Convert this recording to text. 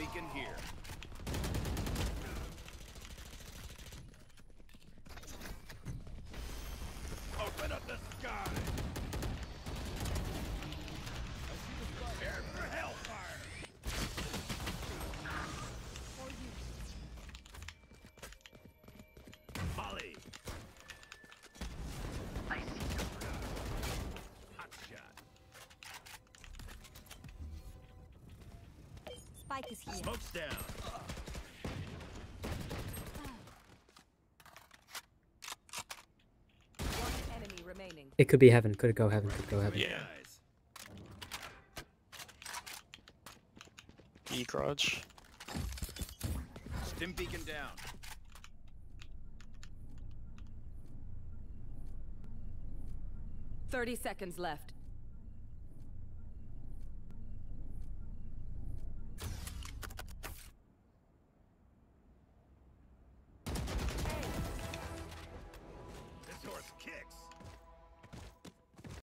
beacon here. Open up the sky. Prepare for hellfire. Molly. Hot shot. Spike is here. Smoke's down. One enemy remaining. It could be heaven. Could go heaven. Could go heaven. Yeah. Guys. E garage. Stim beacon down. "30 seconds left.